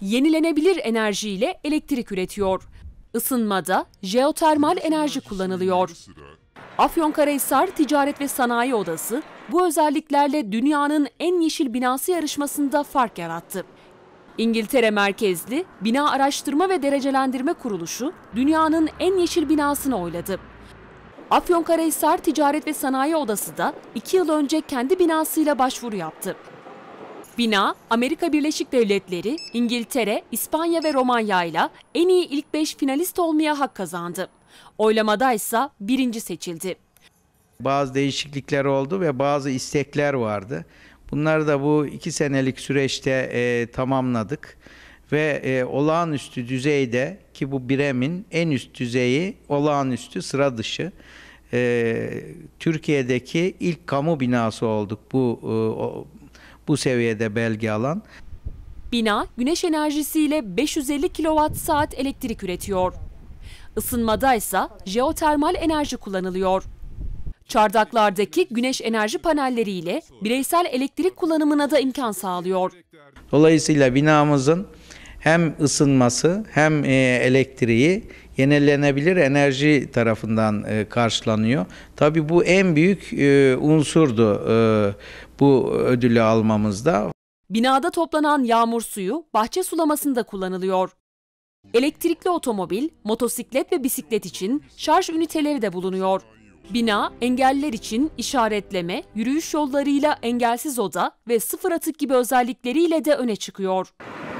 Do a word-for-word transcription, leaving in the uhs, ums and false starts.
yenilenebilir enerjiyle elektrik üretiyor. Isınmada jeotermal enerji kullanılıyor. Afyonkarahisar Ticaret ve Sanayi Odası bu özelliklerle dünyanın en yeşil binası yarışmasında fark yarattı. İngiltere merkezli Bina Araştırma ve Derecelendirme Kuruluşu dünyanın en yeşil binasını oyladı. Afyonkarahisar Ticaret ve Sanayi Odası da iki yıl önce kendi binasıyla başvuru yaptı. Bina, Amerika Birleşik Devletleri, İngiltere, İspanya ve Romanya ile en iyi ilk beş finalist olmaya hak kazandı. Oylamada ise birinci seçildi. Bazı değişiklikler oldu ve bazı istekler vardı. Bunları da bu iki senelik süreçte e, tamamladık. Ve e, olağanüstü düzeyde, ki bu BİREM'in en üst düzeyi olağanüstü, sıra dışı. E, Türkiye'deki ilk kamu binası olduk bu e, o, bu seviyede belge alan. Bina güneş enerjisiyle beş yüz elli kilowatt saat elektrik üretiyor. Isınmada ise jeotermal enerji kullanılıyor. Çardaklardaki güneş enerji panelleriyle bireysel elektrik kullanımına da imkan sağlıyor. Dolayısıyla binamızın hem ısınması hem elektriği yenilenebilir enerji tarafından karşılanıyor. Tabii bu en büyük unsurdu bu ödülü almamızda. Binada toplanan yağmur suyu bahçe sulamasında kullanılıyor. Elektrikli otomobil, motosiklet ve bisiklet için şarj üniteleri de bulunuyor. Bina, engelliler için işaretleme, yürüyüş yollarıyla engelsiz oda ve sıfır atık gibi özellikleriyle de öne çıkıyor.